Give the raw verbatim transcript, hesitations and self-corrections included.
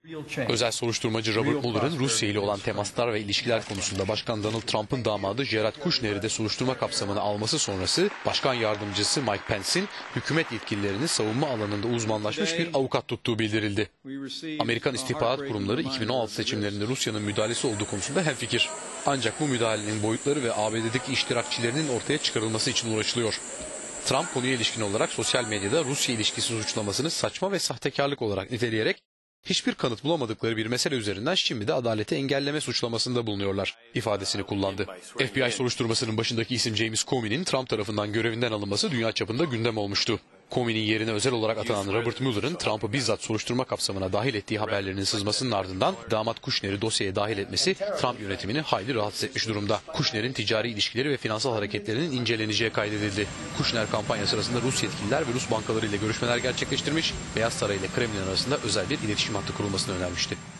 Özel soruşturmacı Robert Mueller'ın Rusya ile olan temaslar ve ilişkiler konusunda Başkan Donald Trump'ın damadı Jared Kushner'i de soruşturma kapsamına alması sonrası Başkan Yardımcısı Mike Pence'in hükümet yetkililerini savunma alanında uzmanlaşmış bir avukat tuttuğu bildirildi. Amerikan İstihbarat Kurumları iki bin on altı seçimlerinde Rusya'nın müdahalesi olduğu konusunda hemfikir. Ancak bu müdahalenin boyutları ve A B D'deki iştirakçilerinin ortaya çıkarılması için uğraşılıyor. Trump konuya ilişkin olarak sosyal medyada Rusya ilişkisi suçlamasını saçma ve sahtekarlık olarak niteleyerek hiçbir kanıt bulamadıkları bir mesele üzerinden şimdi de adaleti engelleme suçlamasında bulunuyorlar ifadesini kullandı. F B I soruşturmasının başındaki isim James Comey'nin Trump tarafından görevinden alınması dünya çapında gündem olmuştu. Comey'nin yerine özel olarak atanan Robert Mueller'ın Trump'ı bizzat soruşturma kapsamına dahil ettiği haberlerinin sızmasının ardından damat Kushner'i dosyaya dahil etmesi Trump yönetimini hayli rahatsız etmiş durumda. Kushner'in ticari ilişkileri ve finansal hareketlerinin inceleneceği kaydedildi. Kushner kampanya sırasında Rus yetkililer ve Rus bankaları ile görüşmeler gerçekleştirmiş, Beyaz Saray ile Kremlin arasında özel bir iletişim hattı kurulmasını önermişti.